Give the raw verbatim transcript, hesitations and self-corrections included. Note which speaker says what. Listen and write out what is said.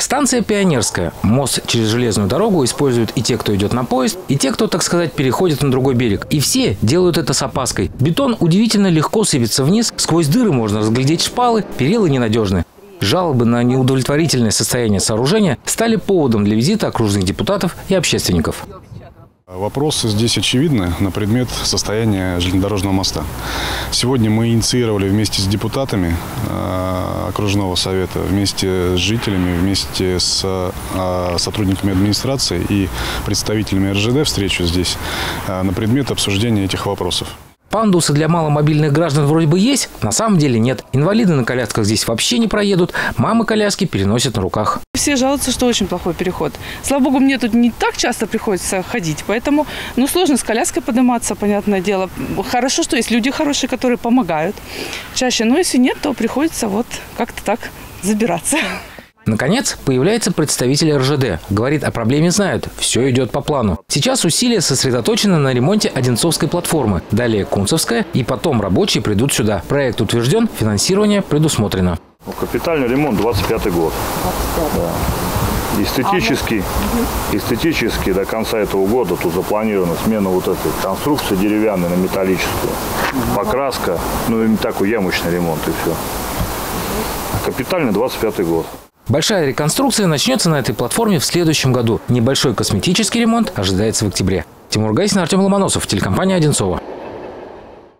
Speaker 1: Станция Пионерская. Мост через железную дорогу используют и те, кто идет на поезд, и те, кто, так сказать, переходит на другой берег. И все делают это с опаской. Бетон удивительно легко сыпется вниз, сквозь дыры можно разглядеть шпалы, перила ненадежны. Жалобы на неудовлетворительное состояние сооружения стали поводом для визита окружных депутатов и общественников.
Speaker 2: Вопросы здесь очевидны на предмет состояния железнодорожного моста. Сегодня мы инициировали вместе с депутатами окружного совета, вместе с жителями, вместе с сотрудниками администрации и представителями эр жэ дэ встречу здесь на предмет обсуждения этих вопросов.
Speaker 1: Пандусы для маломобильных граждан вроде бы есть, на самом деле нет. Инвалиды на колясках здесь вообще не проедут, мамы коляски переносят на руках.
Speaker 3: Все жалуются, что очень плохой переход. Слава богу, мне тут не так часто приходится ходить, поэтому ну, сложно с коляской подниматься, понятное дело. Хорошо, что есть люди хорошие, которые помогают чаще, но если нет, то приходится вот как-то так забираться.
Speaker 1: Наконец, появляется представитель эр жэ дэ. Говорит, о проблеме знают. Все идет по плану. Сейчас усилия сосредоточены на ремонте Одинцовской платформы. Далее Кунцевская. И потом рабочие придут сюда. Проект утвержден, финансирование предусмотрено.
Speaker 4: Капитальный ремонт двадцать пятый год. Да. Эстетически, эстетически до конца этого года тут запланирована смена вот этой конструкции деревянной на металлическую. Покраска, ну и такой ямочный ремонт и все. Капитальный двадцать пятый год.
Speaker 1: Большая реконструкция начнется на этой платформе в следующем году. Небольшой косметический ремонт ожидается в октябре. Тимур Гайсин, Артем Ломоносов, телекомпания «Одинцово».